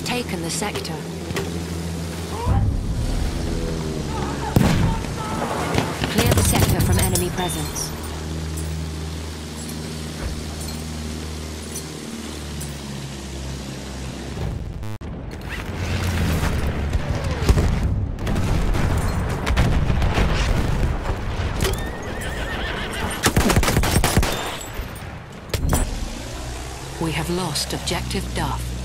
taken the sector. Clear the sector from enemy presence. We have lost objective Duff.